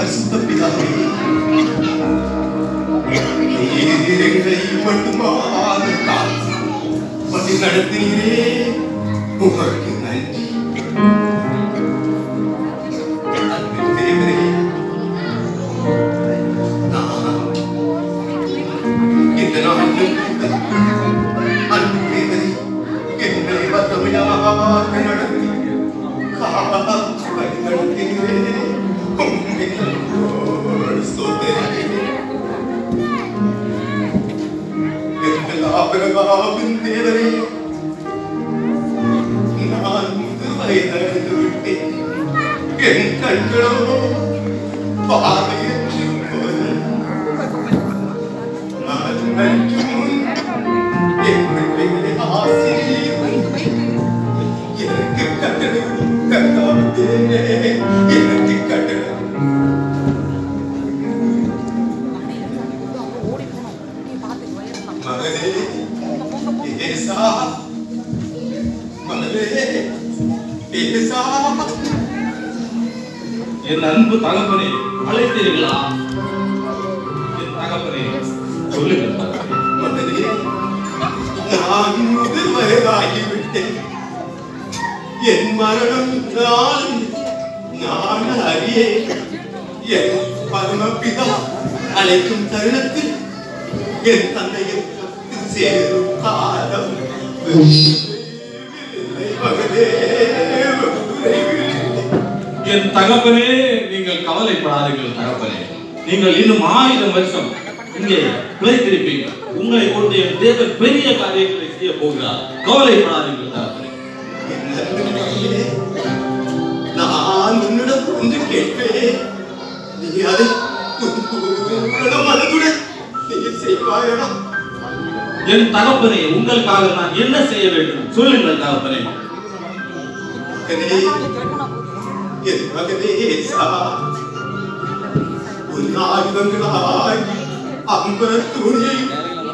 பரிசுத்த பிதாவே, எங்களை மட்டுமாக காத்து வழி நடத்தினீரே, உமக்கு நன்றி. இந்த நாட்டில் அன்பு தேவரே, எங்களை வல்லமையாக நடத்தி வழி நடத்தினீரே, ஆபிரகாமின் தேவரே, நான் வயதடைந்து விட்டேன். என் கண்களோ பார்வையற்று நான் நன்றும் என் பிள்ளைகளை ஆசீர்வதித்து எனக்கு கட்டளையிடும் கர்த்தாவே, எனக்கு கட்டளை. என் அன்பு தகப்பனே, அழைத்தீர்களா? என் தகப்பனே, சொல்லுங்கள் தகப்பனே. நான் முதிர் வயதாகிவிட்டேன். என் மரணம் நான் அறியேன். என் பரமபிதா அழைக்கும் தருணத்தில் என் தந்தையை சேரும் காலம் என் தகப்பனே, நீங்கள் கவலைப்படாதீர்கள் தகப்பனே. நீங்கள் இன்னும் 1000 வருஷம் இங்கே பிழைத்திருப்பீர்கள். உங்களை கொண்டு என் தேவன் பெரிய காரியங்களை செய்ய போகிறார். கவலைப்படாதீர்கள் தகப்பனே. நான் உன்னிடம் ஒன்று கேட்பேன், நீ அதை மனதுடன் நீ செய்வாயா? என் தகப்பனே, உங்களுக்காக நான் என்ன செய்ய வேண்டும் சொல்லுங்கள் தகப்பனே. என் மகனே சா, உன் ஆயுதங்களாய் அம்பர துணியையும்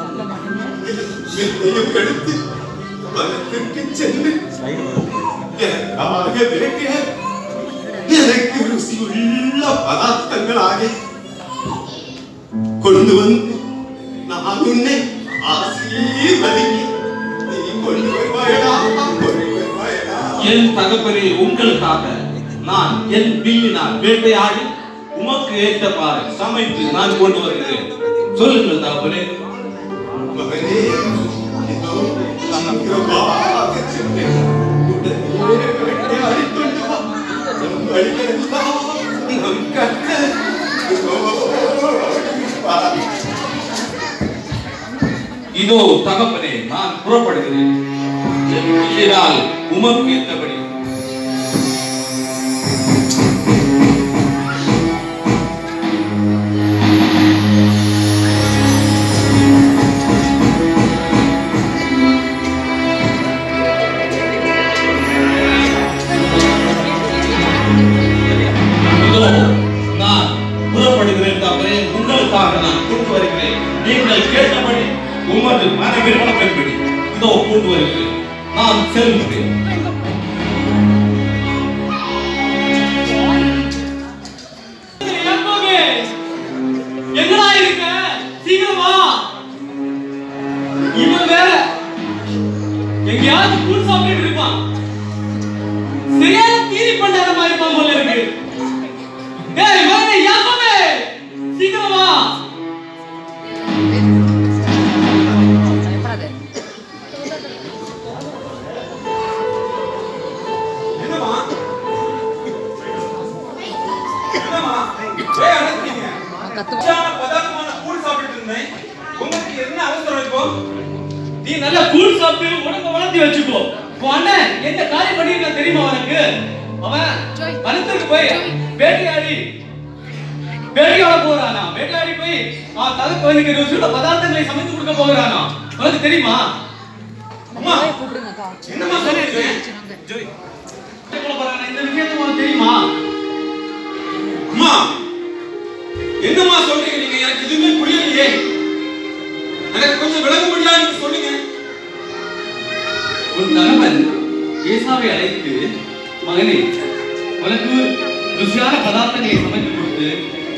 எடுத்து வனத்திற்கு சென்று எனக்காக விளக்க, எனக்கு ருசியுள்ள பதார்த்தங்களாக கொண்டு வந்து நான் உன்னை ஆசீர்வதிக்க நீ கொண்டு வருவாயடா, கொண்டு வருவாயடா. என் தகப்பனே, உங்களுக்காக நான் என் வில்லினால் வேட்டையாடி உமக்கு ஏற்றவாறு சமைத்து நான் கொண்டு வருகிறேன். சொல்லுங்கள் தகப்பனே. மகனே, இதோ சீக்கிரமாக சென்று உடனே வேட்டையாடி கொண்டு வா. நம் வழிகளெல்லாம் நம் கர்த்தர் இதோ தகப்பனே, நான் புறப்படுகிறேன். என் வில்லினால் உமக்கு ஏற்றபடி. நான் புறப்படுகிறேன் தகப்பனே, உங்களுக்காக நான் கொண்டு வருகிறேன். நீங்கள் கேட்டபடி உமது மனவிருப்பத்தின்படி இதோ கொண்டு வருகிறேன். நான் செல்கிறேன். எங்கடா இருக்க? சீக்கிரமா. இவன் வேற எங்கேயாவது கூழ் சாப்பிட்டு இருப்பான். சரியான தீரி பண்டாரமா இருப்பான் போல இருக்கு. ஏய் மகனே, யாக்கோபே, சீக்கிரமா. நீ நல்லா கூழ் சாப்பிட்டு உடம்ப வளர்த்தி வச்சுக்கோ. அண்ணன் என்ன காரியம் பண்ணிருக்கான் தெரியுமா உனக்கு? அவன் வனத்துக்கு போய் வேட்டையாட போறானா? வேட்டையாடி போய் தகப்பனுக்கு ருசியுள்ள பதார்த்தங்களை சமைத்து கொடுக்க போகிறானா? உனக்கு தெரியுமா? அம்மா என்னமா சொல்லிருக்கேன்? இந்த விஷயத்தை உனக்கு தெரியுமா? அம்மா என்னமா சொல்றீங்க நீங்க? எனக்கு எதுவுமே புரியலையே. எனக்கு கொஞ்சம் விளக்கமுடியா நீங்க சொல்லுங்க. உன் கணவன் ஏசாவை அழைத்து, மகனே, உனக்கு ருசியான பதார்த்தங்களை சமைத்து கொடுத்து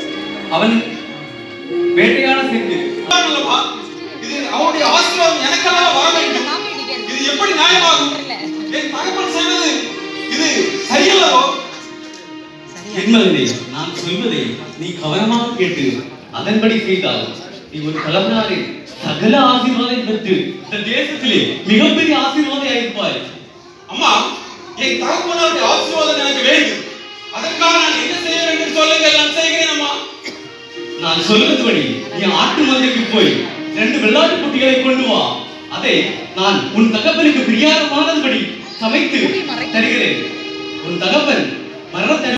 அவன் வேட்டையாட சென்று இது அவனுடைய ஆசீர்வாதம் எனக்கெல்லாம் வர வேண்டும். இது எப்படி நியாயமாகும்? என் தகப்பன் செய்வது இது சரியல்லவோ? என் மகனே, நான் சொல்வதை நீ கவனமாக கேட்டு அதன்படி செய்தால் நீ ஒரு கலவனாரின் சகல ஆசீர்வாதம் பெற்று இந்த தேசத்திலே மிகப்பெரிய ஆசீர்வாதம் ஆயிருப்பாய். அம்மா, என் தகப்பனாருடைய ஆசீர்வாதம் எனக்கு வேண்டும். அதற்காக நான் என்ன செய்ய வேண்டும் சொல்லுங்கள், நான் செய்கிறேன். அம்மா, நான் சொல்வதுபடி நீ ஆட்டு மந்தைக்கு போய் 2 வெள்ளாட்டு குட்டிகளை கொண்டு வா. அதை நான் உன் தகப்பனுக்கு பிரியாரமானபடி சமைத்து தருகிறேன். உன் தகப்பன் மரண